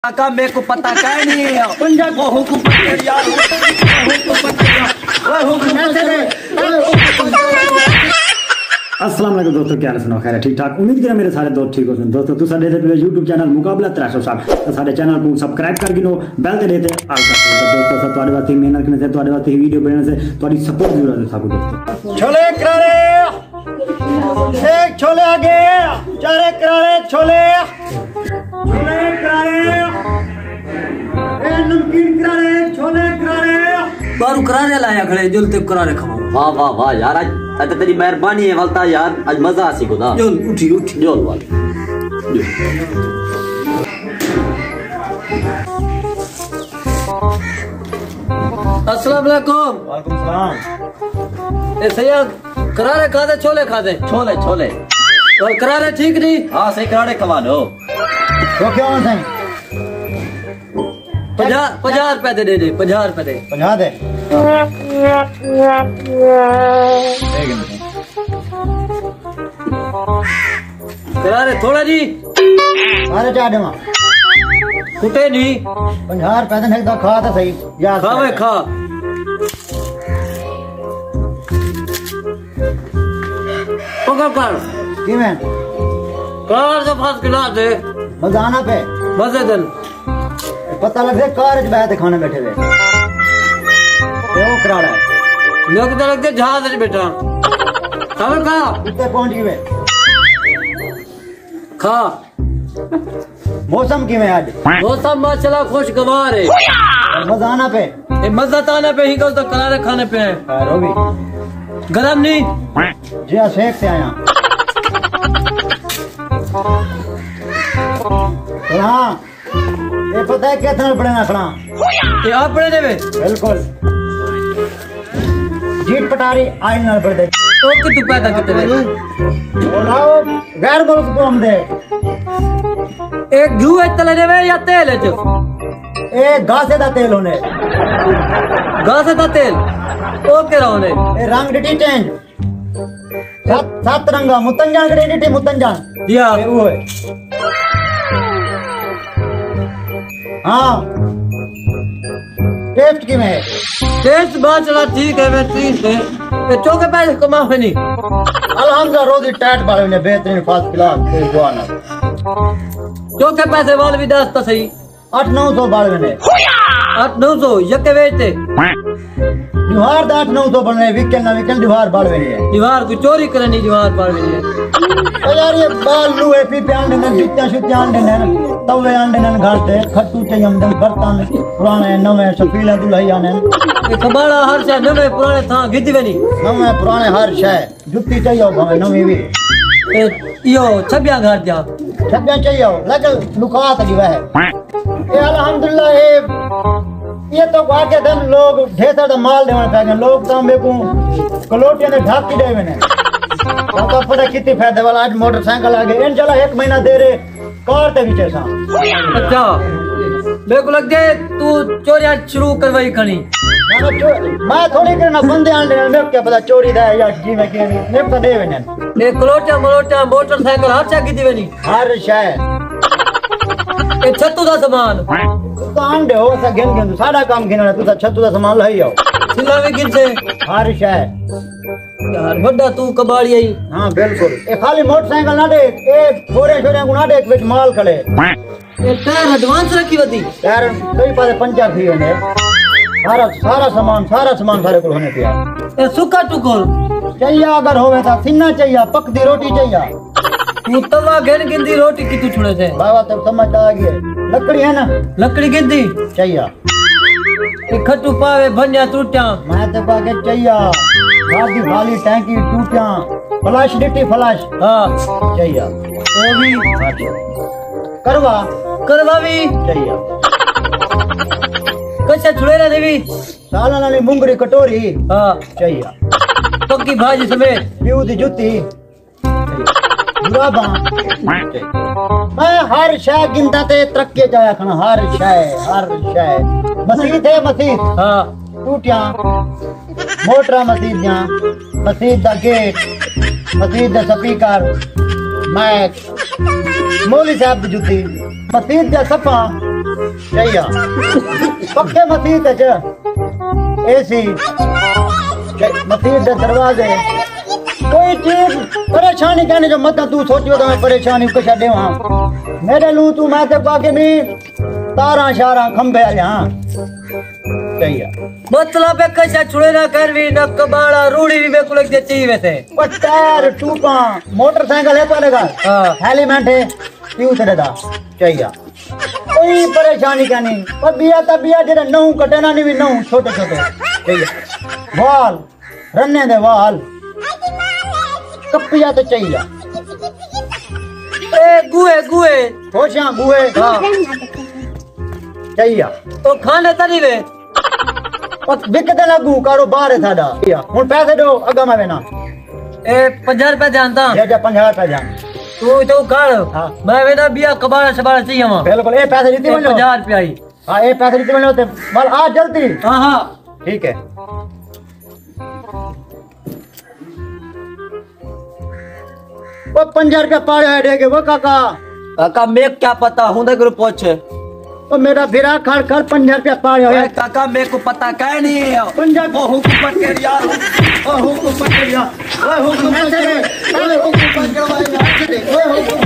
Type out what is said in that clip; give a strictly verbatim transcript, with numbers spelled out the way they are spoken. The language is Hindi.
काका मेरे को पता क्या नहीं है पंजाब को हुकुम पर यार हुकुम पर अस्सलाम वालेकुम दोस्तों, क्या सुनो खैर ठीक ठाक। उम्मीद करें मेरे सारे दोस्त ठीक हो दोस्तों। तुसा देते पे यूट्यूब चैनल मुकाबला त्रै सौ साठ तो सारे चैनल को सब्सक्राइब कर गिनो, बेल ते देते आल तक दोस्तों सब तुम्हारे वास्ते मेहनत करने से तुम्हारे वास्ते वीडियो बनाने से तुम्हारी सपोर्ट जरूर है साकू दोस्तों। छोले करारे एक छोले आगे चारे करारे छोले छोले करारे ए नमकीन करारे छोले करारे बारू करारे लाया खड़े जुलते करारे खाओ। वाह वाह वाह यार, आज आज तेरी मेहरबानी है वालता यार, आज मजा आसी को ना। जोल उठी उठी जोल वाल अस्सलाम वालेकुम। वालेकुम सलाम। ए सैयद करारे खाते छोले खाते छोले छोले और करारे ठीक नहीं। हाँ सही करारे खवा लो तो क्या होना है? पचास पचास रुपए दे दे पचास रुपए दे पहुंचा दे करारे थोड़ा जी सारे चार देवा कुटे नहीं पंजा रुपए देने का खा तो सही याद खा मैं खा पकड़ कर कि मैं कार से फास खिला दे मजाना पे मजे दिन पता लग जाए कार च बैठे खाने बैठे हुए ये वो करा रहा है लोग तो लगते जहाज में बैठा खबर खा कितने पहुंच गए खा मौसम की में आज मौसम माशाल्लाह खुशगवार है। मजाना पे ये मजा ताने पे ही कल तो करारे खाने पे है खैर हो भी गरम नहीं जी हाँ शेख से आया तो हाँ ये पता है कितना बड़े ना खड़ा ये आप पड़े देवे बिल्कुल जीत पटारी आइन नाल पड़ दे तो कि तू पैदा करते वे बोलाओ गैर मुल्क को हम दे एक घी है तले देवे या तेल है जो ए गासे दा तेल होने घास का तेल ओके रहोने ए रंग डिटी चेंज सात सात रंगा मुतंजान कड़े डिटी मुतंजान दिया ए वो है हाँ टेस्ट की में टेस्ट बात चला ठीक है मैं ठीक है ये चौके पैसे कमा है नहीं अल्हम्दुलिल्लाह रोजी टाइट बाले ने बेहतरीन फास्ट क्लास ए दुआना चौके पैसे वाले भी दस तो सही आठ नौ सौ बाले ने आठ नौ सौ यके बेचते दीवार दा आठ नौ सौ बने वीकेंड ना वीकेंड दीवार बाल में है दीवार को चोरी करनी दीवार पर भी है ओ यार ये बाल लुए पी पे आंडे ने जुत्ता शुत्ता आंडे ने तवे आंडे ने घर ते खट्टू चाहिए हम बर्तन पुराने नवे सफीला दुल्हई आने ये कबाड़ा हर से नवे पुराने था गिद्दी बनी नवे पुराने हर शय जुत्ती चाहिए भावे नवी भी ए यो छबिया घर जा छब्बियां चाहिए लेकिन लुका तो दिवा है ये अल्हम्दुलिल्लाह ये ये तो आगे दिन लोग ढेर दा माल देवन पे गए लोग तो मेको कलोटियां ने ढाक के देवे ने तो पता कितनी फायदे वाला आज मोटरसाइकिल आ गए इन चला एक महीना दे रे कार ते भी सा अच्छा मेरे को लग गए तू चोरियां शुरू करवाई खनी मैं थोड़ी करना बंदे आंडे ने क्या पता चोरी दा या जी में के ने पता देवे ने ये कलोटा मलोटा मोटरसाइकिल हर से गिद्दी बनी हर शय ये छत्तू दा सामान तो आंडे हो सा गिन गिन सारा काम गिनना तू छत्तू दा सामान लई आओ सिला में गिन से हर शय यार बड़ा तू कबाड़ी आई हां बिल्कुल ए खाली मोटरसाइकिल ना देख ए छोरे छोरे को ना देख विच माल खड़े ये टायर एडवांस रखी होती यार कई पासे पंचर थी ने सारा सारा सामान सारा सामान सारे को होने पिया ये सुक्का टुकोल चाहिए अगर होवे ता सिन्ना चाहिए पकदी रोटी चाहिए तू तवा घेन गिंदी रोटी की तू छुड़े से बाबा तो समझ आ गया लकड़ी है ना लकड़ी गिंदी चाहिए ये खट्टू पावे भंजा टूटा मैं तो पाके चाहिए गाड़ी खाली टैंकी टूटियां फ्लैश डिटी फ्लैश हां चाहिए वो भी करवा करवा भी चाहिए कैसे छुड़े ना देवी साला नाली मुंगरी कटोरी हां चाहिए पक्की भाजी समेत प्यू दी जुत्ती बुराबा मैं हर शय गिनता ते तरक्की जाया खाना हर शय हर शय मसीद है मसीद हां टूटियां मोटरा मसीद दियां मसीद दा गेट मसीद दा स्पीकर मैच मौली साहब की जुती मसीत जा सफा चाहिए पक्के मसीत च एसी मसीत दे दरवाजे कोई चीज परेशानी कहने जो मत तू सोचियो तो मैं परेशानी को छड़े वहां मेरे लू तू मैं ते बाकी भी तारा शारा खंबे हां चाहिए मतलब है कैसा छुड़े ना कर भी न कबाड़ा रूड़ी भी मेरे को लग देती वैसे पर टायर टूपा मोटरसाइकिल है तो लगा हां हेलमेट है क्यों तेरे दा चाहिए कोई परेशानी क्या नहीं पर बिया ता बिया जेड़ा नौ कटना नहीं भी नौ छोटे छोटे चाहिए वाल रन्ने दे वाल कपिया तो चाहिए ए गुए गुए होशा गुए हां चाहिए तो खाने तरी वे और बिकते लगू कारोबार है साडा हुन पैसे दो अगा में ना ए पचास रुपए जानता ले जा पचास रुपए जान तू तो कर हां मैं वे ना बिया कबाड़ा शबाड़ा चाहिए वहां बिल्कुल ए पैसे जीती बनो पचास रुपए आई हां ए पैसे जीती बनो ते माल आ जल्दी हां हां ठीक है वो पंजा रुपया पाड़े है देगे वो काका काका मैं क्या पता हूं दे ग्रुप पहुंच वो मेरा फिरा खड़ खड़ पंजा रुपया पाड़े ए है काका मेरे को पता कह नहीं है पंजा ओ हुकूमत के यार ओ हुकूमत के यार ओ हुकूमत के ओ हुकूमत के यार ओ हुकूमत